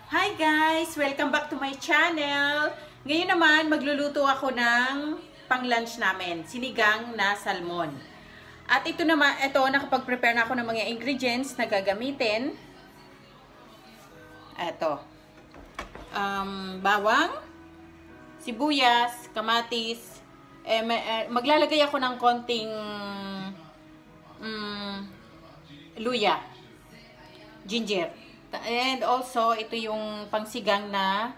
Hi guys! Welcome back to my channel! Ngayon naman, magluluto ako ng pang-lunch namin, sinigang na salmon. At ito naman, nakapag-prepare na ako ng mga ingredients na gagamitin. Ito. Bawang, sibuyas, kamatis. Maglalagay ako ng konting luya, ginger. And also, ito yung pangsigang na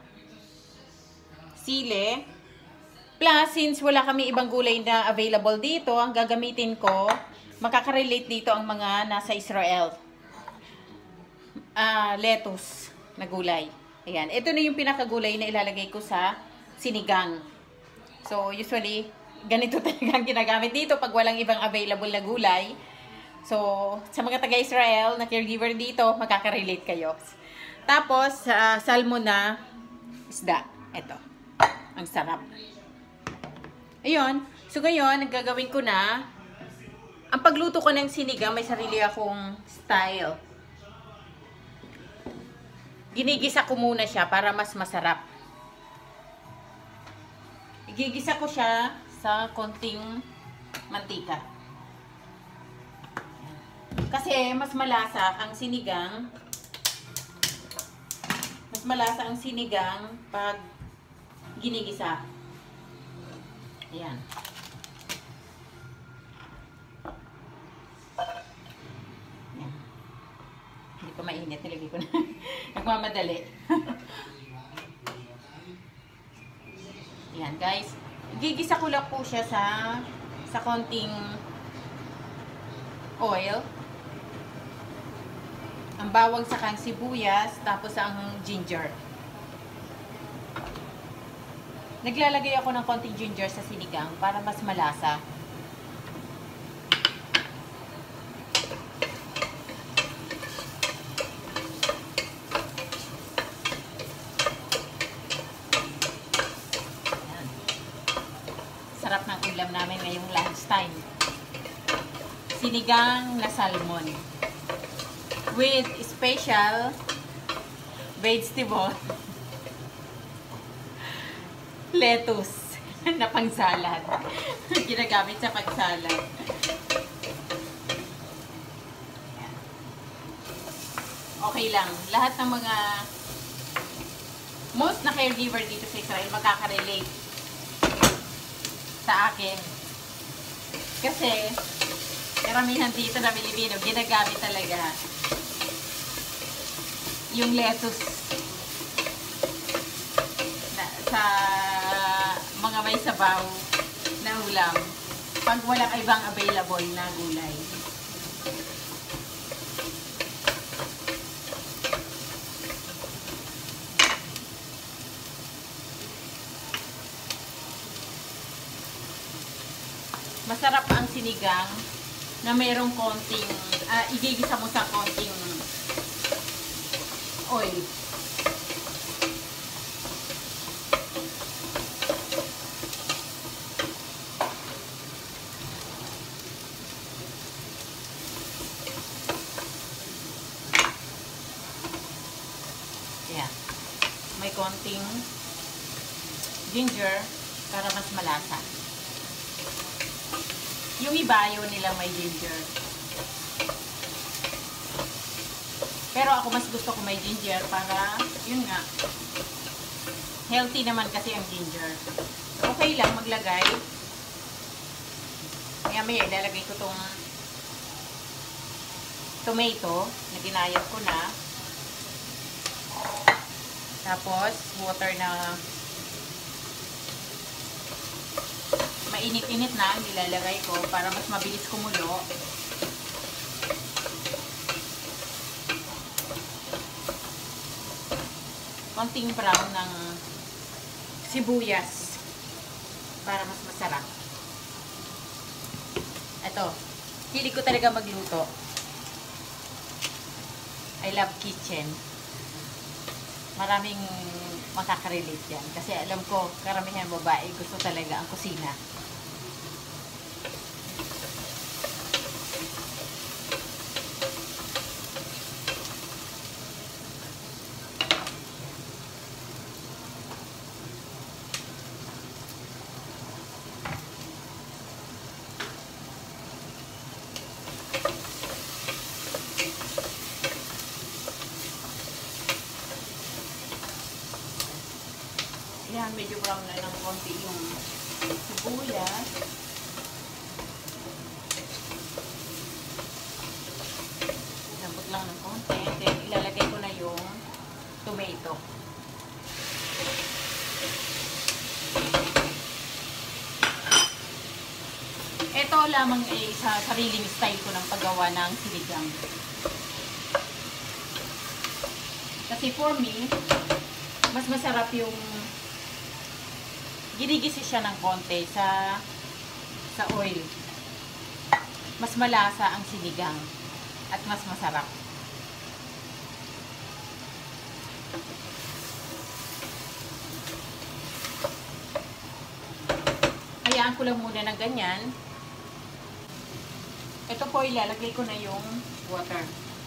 sili. Plus, since wala kami ibang gulay na available dito, ang gagamitin ko, makaka-relate dito ang mga nasa Israel. Lettuce na gulay. Ayan. Ito na yung pinakagulay na ilalagay ko sa sinigang. So, usually, ganito talaga ang ginagamit dito pag walang ibang available na gulay. So, sa mga taga-Israel na caregiver dito, makaka-relate kayo. Tapos, salmon na isda. Ito. Ang sarap. Ayun. So, ngayon, ang gagawin ko na, ang pagluto ko ng sinigang, may sarili akong style. Ginigisa ko muna siya para mas masarap. Igigisa ko siya sa konting mantika. Kasi mas malasa ang sinigang. Mas malasa ang sinigang pag ginigisa. Ayan. Ayan. Hindi pa mainit. Nilagay ko na. Nagmamadali. Ayan guys. Gigisa ko lang po siya sa konting oil. Ang bawang sa kang sibuyas, tapos ang ginger. Naglalagay ako ng konting ginger sa sinigang para mas malasa. Ayan. Sarap ng ulam namin ngayong lunchtime. Sinigang na salmon with special vegetable lettuce na pangsalad. Ginagamit sa pagsalad. Okay lang. Lahat ng mga most na caregiver dito sa Israel makaka-relate sa akin. Kasi karamihan dito na Pilipino ginagamit talaga yung lettuce sa mga may sabaw na ulam pag walang ibang available na gulay. Masarap ang sinigang na mayroong konting igigisa mo sa konting oil. Ayan. May konting ginger para mas malasa. Yung iba ayaw nilang may ginger. Pero ako mas gusto ko may ginger para, yun nga, healthy naman kasi ang ginger. Okay lang maglagay. Maya-maya ilalagay ko tong tomato na ginayat ko na. Tapos, water na mainit-init na ang nilalagay ko para mas mabilis kumulo. Konting brown ng sibuyas para mas masarap. Ito, hilig ko talaga magluto. I love kitchen. Maraming makaka-relate yan. Kasi alam ko, karamihan babae gusto talaga ang kusina. Yan, medyo brown na ng konti yung sibuyas. Lambot lang ng konti. Then, ilalagay ko na yung tomato. Ito lamang ay sa sariling style ko ng paggawa ng sinigang. Kasi for me, mas masarap yung ginigisi siya ng konti sa oil. Mas malasa ang sinigang at mas masarap. Hayaan ko lang muna ng ganyan. Ito po, ilalagay ko na yung water.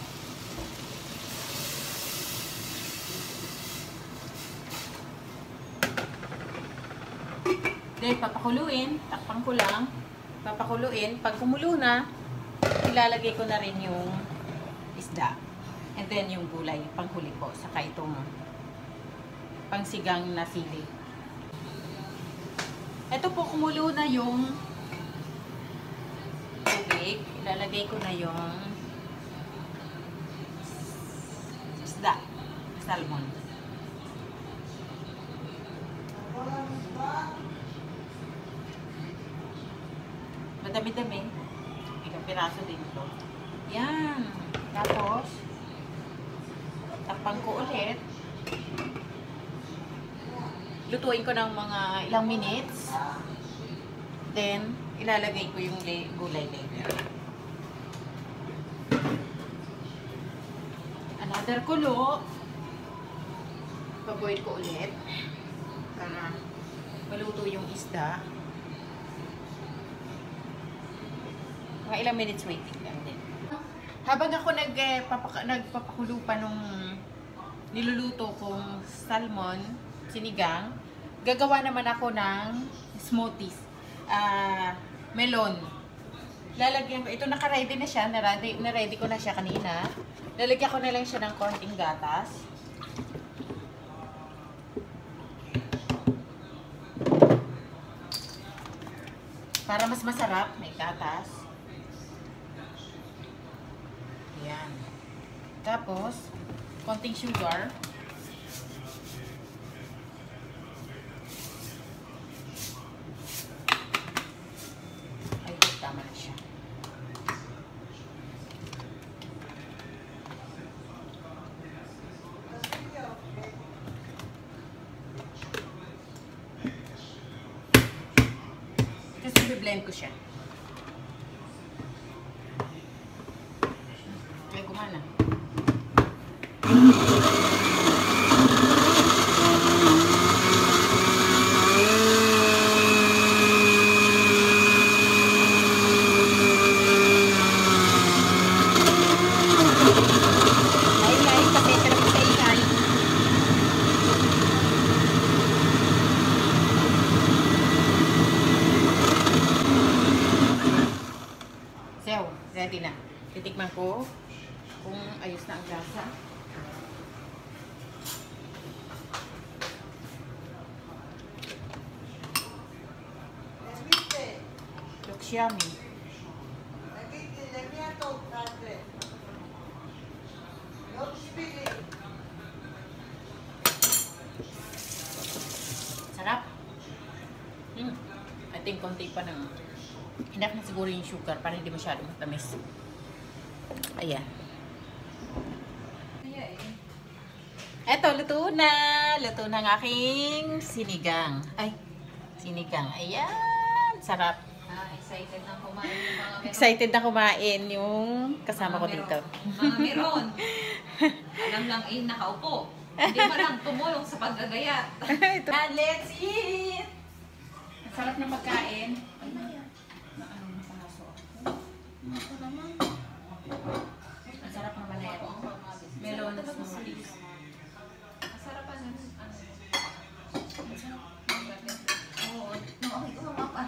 Then, papakuluin. Takpan ko lang. Papakuluin. Pag kumulo na, ilalagay ko na rin yung isda. And then, yung gulay. Panghuli po. Saka itong pangsigang na sili. Ito po, kumulo na yung tubig. Ilalagay ko na yung isda. Salmon. Madami-dami. Ilang piraso din ito. Yan. Tapos, takpan ko ulit. Lutuin ko ng mga ilang minutes. Then, ilalagay ko yung gulay later. Another kulo. Paboil ko ulit. Para maluto yung isda. Mga ilang minutes waiting lang din. Habang ako nagpapakulo pa nung niluluto kong salmon, sinigang, gagawa naman ako ng smoothies. Melon. Lalagyan ko, ito naka-ready na siya, na-ready ko na siya kanina. Lalagyan ko na lang siya ng konting gatas. Para mas masarap, may gatas. Ayan. Tapos, konting sugar. Ay, tama na siya. Kasi i-blend ko siya. Ay, gumana. Ready na. Titikman ko kung ayos na ang lasa. Looks yummy. Sarap. I think konti pa ng enough na siguro yung sugar para hindi masyadong matamis. Ayan. Eto, luto na. Luto na ng aking sinigang. Ay, sinigang. Ayan. Sarap. Excited na kumain yung mga meron. Excited na kumain yung kasama ko dito. Mga meron. Alam lang nakaupo. Hindi pa lang tumulong sa paggagayat. And let's eat! Ang sarap na pagkain. Ang sarap naman na ito. Melon smoothies. Masarap pa nun. Oo. Okay, kumama pa.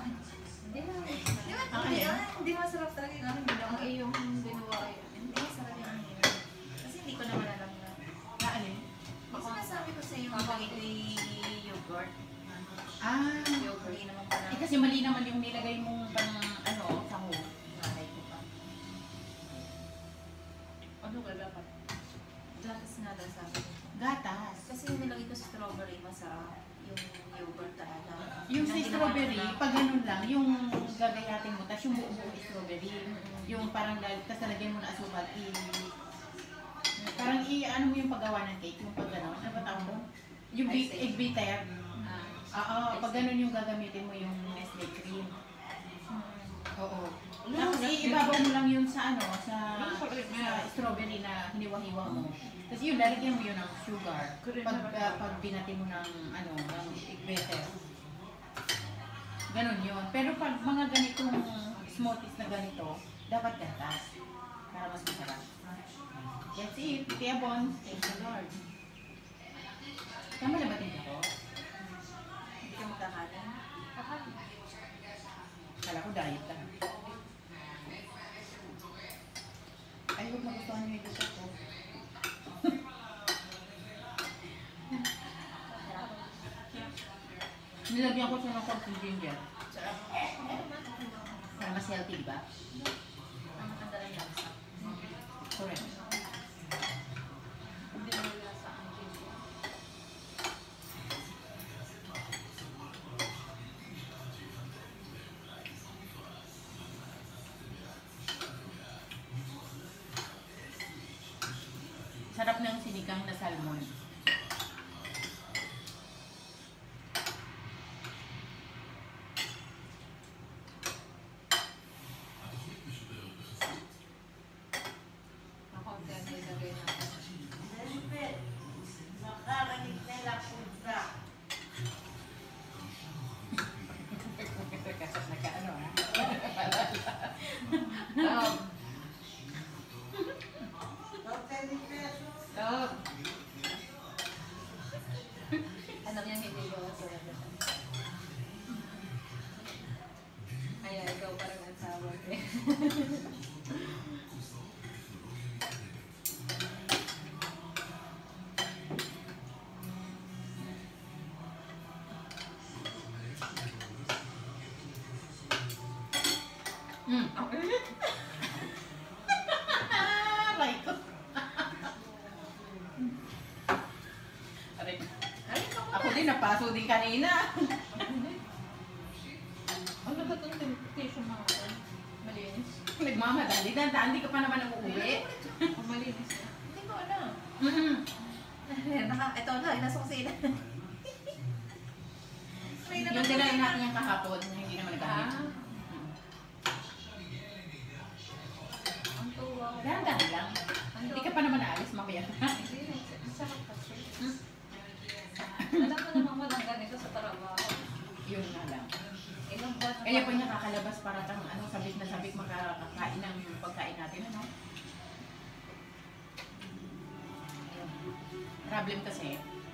Hindi masarap talaga yung anong ginawa. Ang iyong ginawa kayo. Hindi masarap yung anong ginawa. Kasi hindi ko naman alam na. Alin? Kasi nasabi ko sa iyo, yung ito'y yogurt. Ah, Yogurt. Hindi naman pala. kasi mali naman yung nilagay mong pang saho. Nanay ko pa. Ano ba dapat? Gatas nga daw sa akin. Gatas. Kasi yung nilagay ko sa strawberry, masarap. Yung yogurt talaga. Yung sa Yung strawberry, ginawa ko pag ganun lang, yung gagayatin mo, tapos yung buong strawberry, yung parang tapos nalagyan mo na asukal, parang ano mo yung paggawa ng cake, yung pag gano'n, ano ba tawag doon? Yung egg beater. Oo, pag gano'n yung gagamitin mo yung Nestle cream. Oo. Tapos ibabaw mo lang yun sa sa strawberry na hiniwa-hiwa mo. Tapos yun, lalagyan mo yun ng sugar. Pag binati mo ng ng egg beater. Ganon yun. Pero pag mga ganitong smoothies na ganito, dapat gatas. Para mas masarap. That's it. Tia Bon. Thank you, Lord. Tama na ba tingin ko? Hindi ka magkakanin? Kakanin. Kala ko diet lang. Ay, huwag magustuhan niyo yung dessert ko. Nilagyan ko siya ng konting ginger. Sarap. Para mas healthy, di ba? Ang maganda lang lasa. Correct. Hindi mo lasa ang ginger. Sarap ng sinigang na salmon. Makontent na ilagay natin. Nagkaano ha? Stop! Alam niya hindi ko sa Kaya ikaw parang ang tawag eh. Aray ko. Aray ko. Ay, Ako din, napaso din kanina. Ano ba itong temptation mga ko? Malinis? Nagmamadali. Hindi ka pa naman uuwi. O malinis na? Hindi ko alam. Ito na, nasa kusina. Yung tinayin natin yung kahapon, hindi naman nagkamit. Ang tuwa ko. Dahan-dahan lang. Hindi ka pa naman naalis, mamaya na. Hindi, sarap kasi. Alam ko naman walang ganito sa trabaho. Yun na lang. Ilang buwan na Kaya pag nakakalabas para kang sabik na sabik makakakain ng pagkain natin, ano? Problem kasi,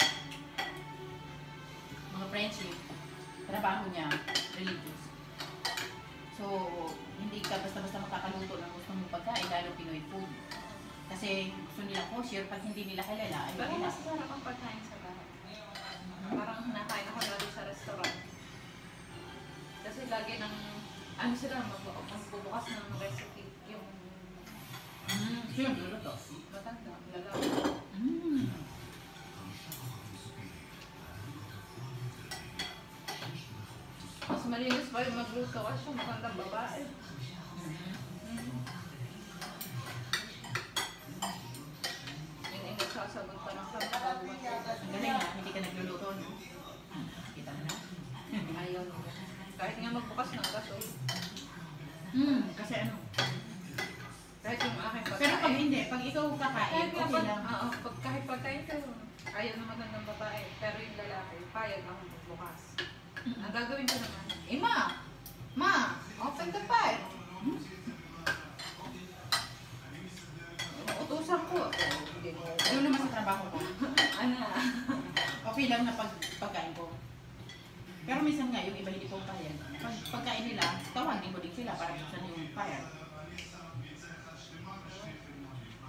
mga friendship, trabaho niya, religious. So, hindi ka basta-basta makakaluto ng gusto mong pagkain, lalo Pinoy food. Kasi gusto nila kosher, pag hindi nila kilala, ay Pero nila. mas sarap ang pagkain sa bahay. Parang nakain ako lagi sa restaurant. Kasi lagi ng, sila, magbubukas ng recipe, yung Sino luluto? matanda, lalaki. Mas malinis pa yung magluto kasi yung magandang babae. Yun ay nagsasagot pa ng kami bago magluto. Ang galing na, hindi ka nagluluto, no? Kita mo na. Ayaw nila. Kahit nga magbukas ng gaso. Kasi ano? Kahit yung aking pagkain. Pero pag hindi, pag ikaw kakain, Kahit nga okay lang. kahit pagkain ko, ayaw ng magandang babae. Pero yung lalaki, payag ako magbukas. Ang gagawin ko naman, Ma, open the fire. utusan ko. Hindi ko. Doon naman sa trabaho ko. Ano? Okay lang na pagkain ko. Pero minsan nga, yung iba hindi ko kaya. Pag pagkain nila, tawagin mo din sila para buksan yung fire.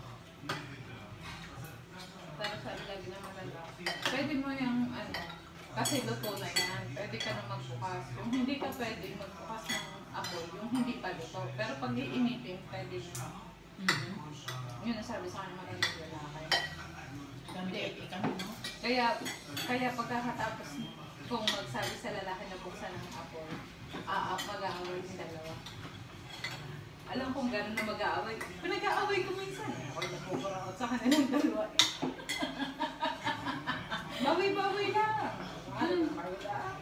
Pero sabi lagi na maganda. Pwede mo yung Kasi luto na yan. Pwede ka na magbukas. Yung hindi ka pwede magbukas ng apoy, yung hindi pa luto. Pero pag iinitin, pwede na. Yun ang sabi sa akin maraming lalaki. Gamit kami, no? Kaya pagkakatapos kung magsabi sa lalaki na buksan ng apoy, mag-aaway yung dalawa. Alam kong gano'n na mag-aaway. Pinag-aaway ko minsan. Ako napupurakot sa kanilang dalawa. Bawi-bawi lang. Bawi lang.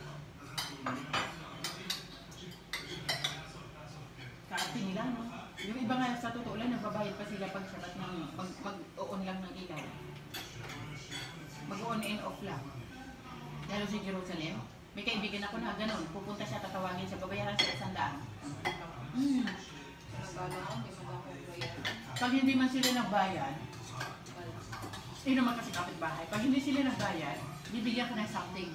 Kaarte nila, no? Yung iba nga sa totoo lang, nagbabayad pa sila pag sabat ng mag-on lang ng ilaw. Mag-on and off lang. Lalo si Jerusalem. May kaibigan ako na ganun. Pupunta siya, tatawagin siya, babayaran siya 100. Sinagala ko, hindi mo ako bayad. Pag hindi man sila nagbayad, yun naman kasi kapitbahay. Pag hindi sila nagbayad, bibigyan ka ng something.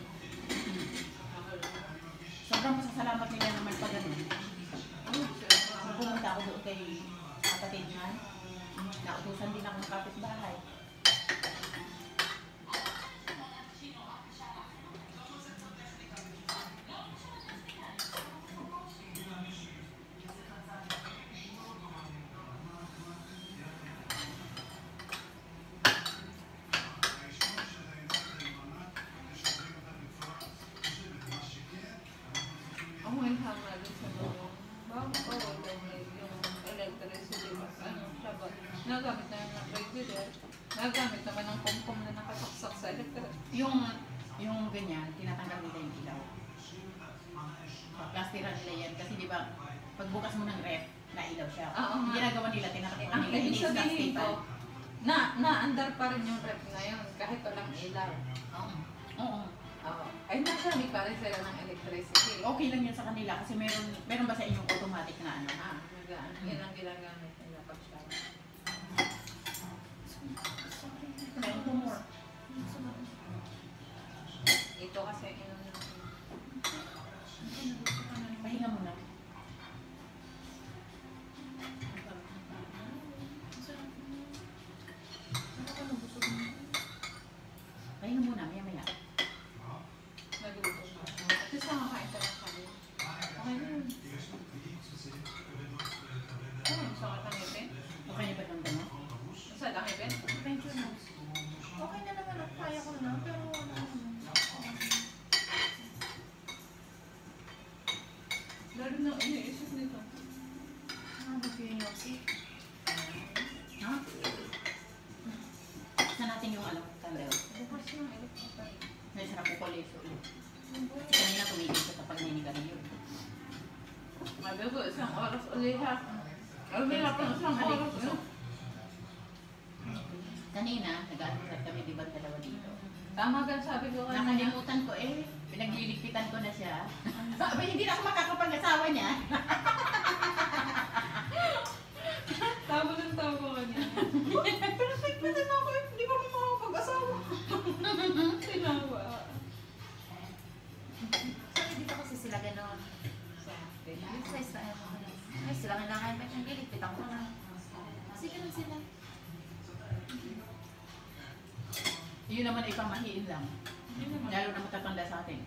Sobrang masasalamat nila naman pag ganun. Pumunta ako doon kay kapatid nga. Nautusan din ako ng kapitbahay. Ako may hanga doon sa mga bago yung electricity. Ano, siya ba? Nagamit na yung regular. Nagamit naman ng kumkum na nakasaksak sa electric. Yung ganyan, tinatanggal nila yung ilaw. Plastira nila yan. Kasi di ba, pagbukas mo ng ref, nailaw siya. Oo nga. Ginagawa nila, tinatakpan Ang nila. ibig Ini-snap sabihin staple. ko, naandar pa rin yung rep na yun kahit walang ilaw. Oo. Oo. Ay, nagamit pa rin sila ng electricity. Okay lang yan sa kanila kasi meron ba sa inyong automatic na ano? Yan ang ginagamit nila pag siya. Meron po more. Ito kasi yun. Pahinga muna. Pahinga muna, maya-maya. Nagutom na. Kasi sa mga kain ka ng kanin. Okay na yun. Ano, sa katangipin? Okay na ba itong damo? Sa tangipin? Pension mo. Okay na naman ako, kaya ko na, pero wala naman. Lalo na iniisip nito. Mag-yosi. Ha? Saan natin yung ano, kandel? Bukas yung electric. Nasarap ko koleso ulit. Kanina tumigil siya kapag ninigarilyo. Sabi ko, isang oras ulit ha. Alam mo na pang isang oras. No? Kanina, nag-aaral kami, di ba dalawa dito? Tama ka, sabi ko kanina. Nakalimutan ko pinagliligpitan ko na siya. Sabi, hindi na ako makakapag-asawa niya. Tama ng tama kanina. Pero nagpitan ako, hindi ko rin makakapag-asawa. Tinawa. Sabi dito kasi sila gano'n. Size na ano. Ay, sila nga lang ay ang giligpit ako na. Kasi gano'n sila. Yun naman ay pamahiin lang. Lalo na matatanda sa atin.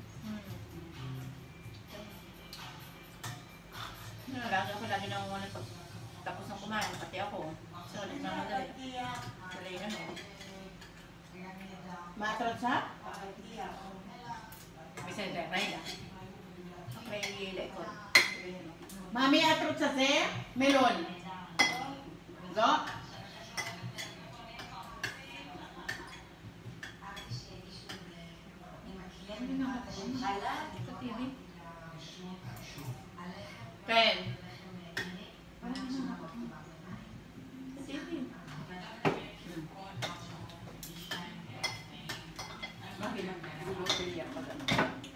Nalaga ko lagi na muna pag tapos ng kumain, pati ako. So, nagmamadali. Salay na no. Maatrot sa? Bisa na, Rayla. Rayla ko. Mami, atrot sa se? Melon. Go. Hindi na ako. Sa TV. Pen. Parang na ako. Sa TV. Bakit lang? Gulo ko yan pag ano.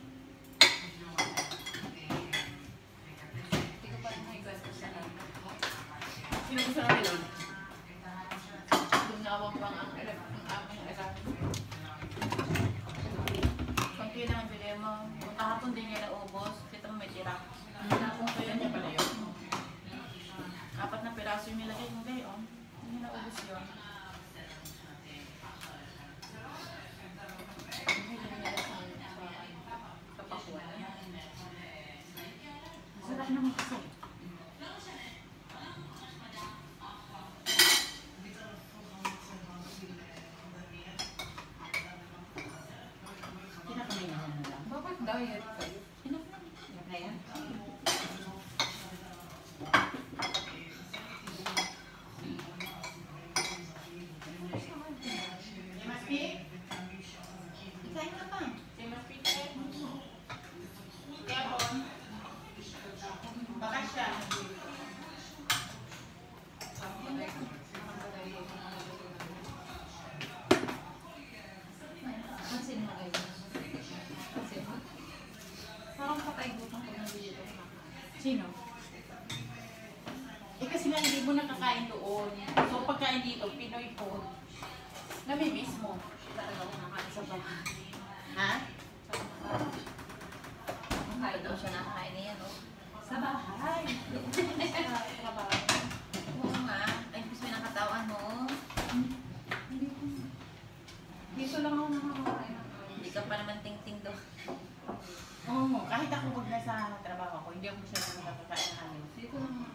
Hindi ko pa rin naikwento sa akin. Sino gusto na melon? Dumawang pang ang aming alam. Konti lang ang bigay mo. Kung kahapon din niya naubos, kita mo may tira. Kung kaya niya pala yun. 4 na piraso yung nilagay mo gayon. Hindi na naubos yun. Hindi nila sa Bayad kayo. Enough na. Yan na yan. Ikain na pa. Baka siya. Pansin mo kayo. Pansin mo. Parang patay gutom ko ng video. Sino? Eh kasi nga hindi mo nakakain doon. So pagkain dito, Pinoy food. Namimiss mo. Talaga ako nakain sa bahay. Ha? Kahit daw siya nakain na yan, oh. Sa bahay. Sa trabaho. Oo nga. Ay, mas may nakatawan mo. Dito lang ako nakakain. Hindi ka pa naman ting-ting doon. Oo, kahit ako pag nasa trabaho ko, hindi ako masyadong nakakain ng ano. Dito lang ako.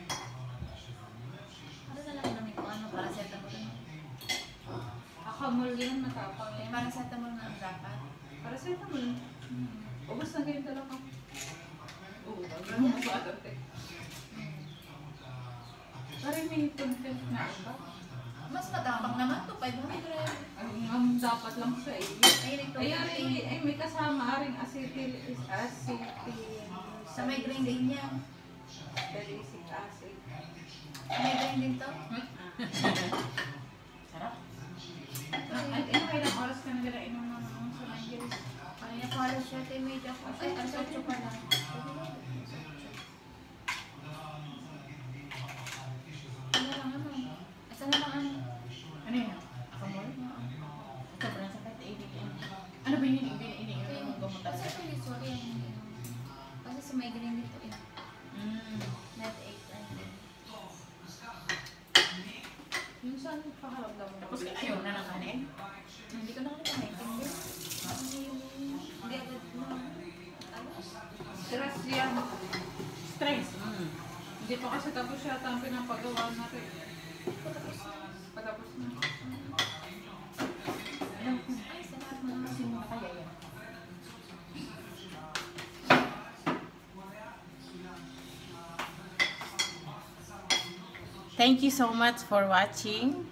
Ano na lang namin kung ano, paracetamol. Akamol yan, matapang yan. Paracetamol nga ang dapat. Para sa ito mo. Ubus na ganyan talaga. Oo, ganun mo ba ito? Parang may content na iba. Mas matapang naman to, 500. Ang dapat lang sa iyo. Ay, ito. Ay, may kasama rin acetyl. Sa migraine din niya. Salicylic acid. Sa migraine din to. Sarap. Ay, kailang oras ka na nila inom ng sa Nigeria? Kaya pala siya, tayo may ako. Ay, alas 8 pa lang. Ano lang ano? Asa na lang ano? Ano yun? Akamol? Sobrang sakit. Ano ba yun? Iniinom yung gamot Kasi talaga. actually, sorry ang kasi sa migraine dito eh. Net 8 and Yung saan pakaramdam mo? Tapos ka ayaw na ng kanin? hindi ko na kasi maintindihan. Kasi yung hindi agad na ayos. Stress yan. Stress. Hindi pa kasi tapos yata ang pinapagawa natin. Patapos na. Patapos na. Ay, salamat mga Kasi mo kaya yan. Thank you so much for watching.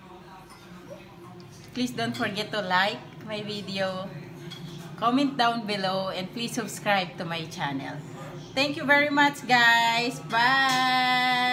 Please don't forget to like my video, comment down below, and please subscribe to my channel. Thank you very much, guys. Bye!